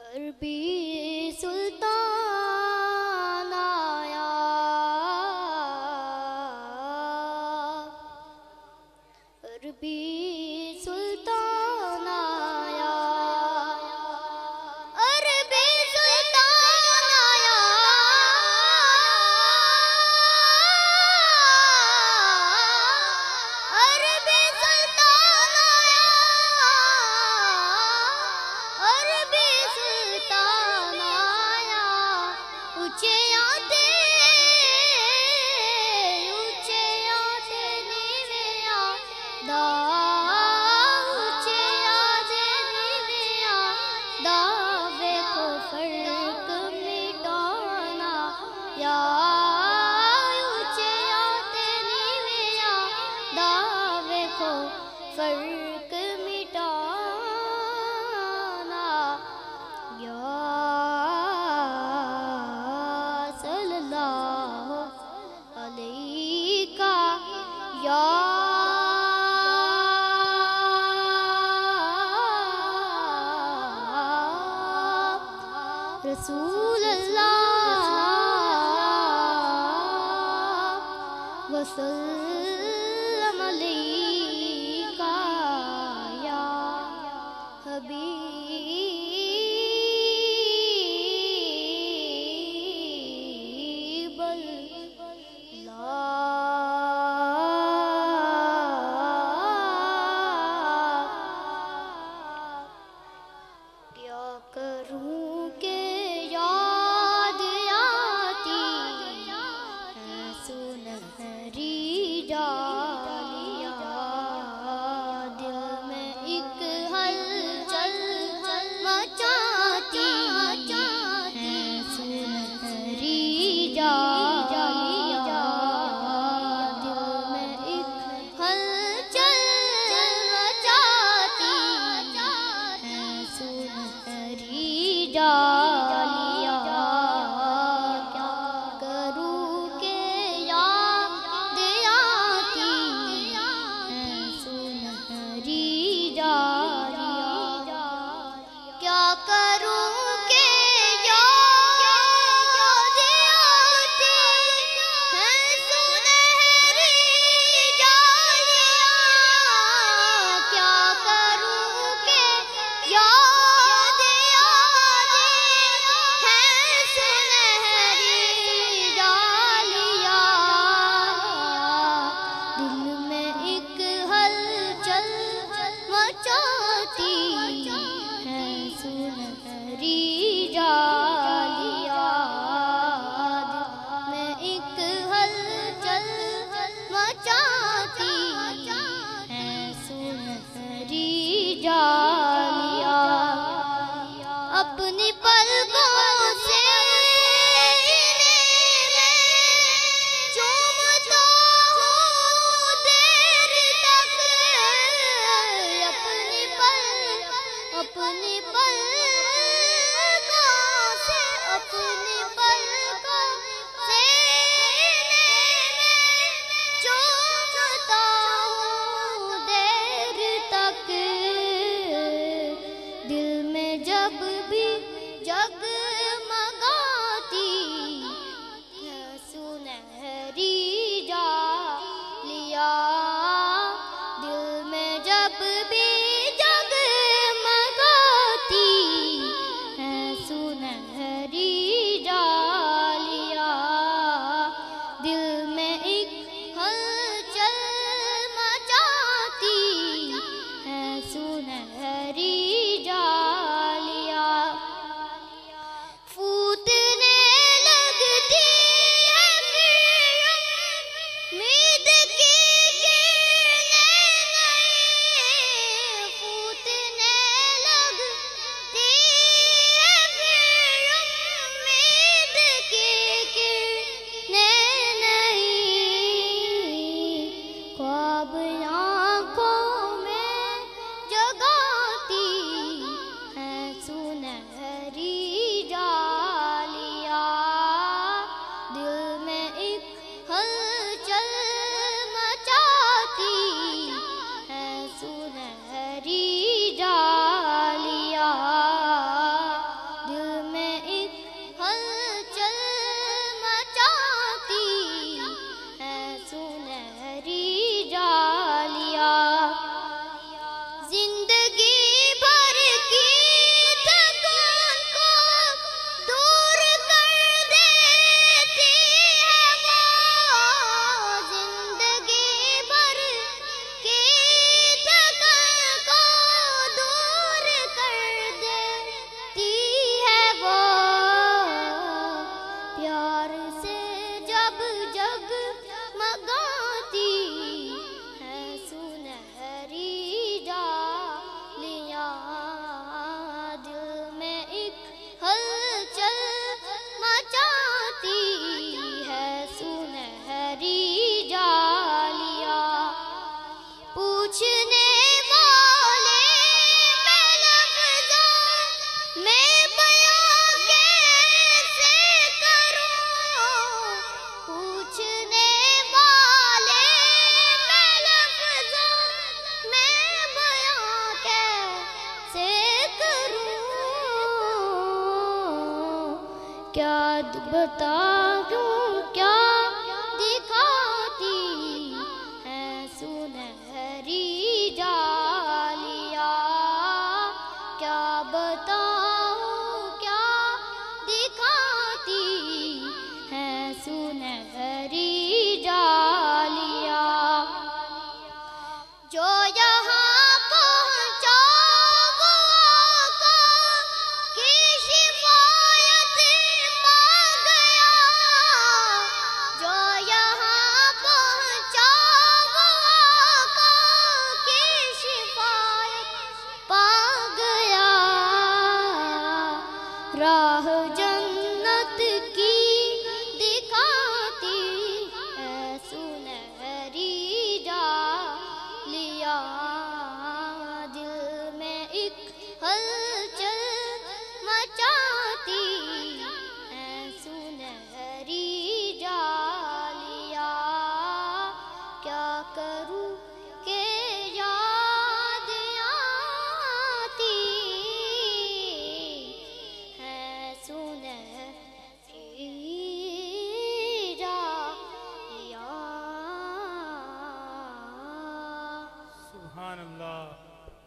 अरबी सुल्तान आया, अरबी सुल्तान आया, अरबी सुल्तान आया, अरबी सुल्तान आया, अरबी सुल्तान आया। ऊंचे आते नीवे दा, ऊंचे आते नीवे दा, देखो फर्क मिटाना या, ऊंचे आते नीवे दा, देखो फर्क मिटाना या सल्लल्लाहु अलैका या रसूल अल्लाह वसल्लम अलैका या हबीब अल्लाह। क्या करूं के याद आती है सुनहरी डालियां, दिल में एक हलचल मचाती है सुनहरी डालियां, दिल में एक हलचल मचाती है सुनहरी डालियां। क्या करूं के याद आती है सुनहरी डालियां, क्या करूं के याद आती है सुनहरी डालियां, क्या करूं के याद आती है सुनहरी डालियां, दिल में एक हलचल मचाती है सुनहरी डालियां, दिल में एक हलचल मचाती है सुनहरी डालियां। अपनी पलकों से चूमता हूँ देर तक, अपनी पलकों से, अपनी पलकों से चूमता हूँ देर तक, दिल में जब भी जगमगाती है सुनहरी डालियां, दिल में जब भी जगमगाती है सुनहरी डालियां, दिल में एक हलचल मचाती है सुनहरी डालियां। क्या बताऊं क्या दिखाती है सुनहरी जालियां। क्या बताऊं क्या दिखाती है सुनहरी जालियां। जो यहाँ पहुँचा वो आका की शिफायत पा गया। जो यहाँ पहुँचा वो आका की शिफायत पा गया। राह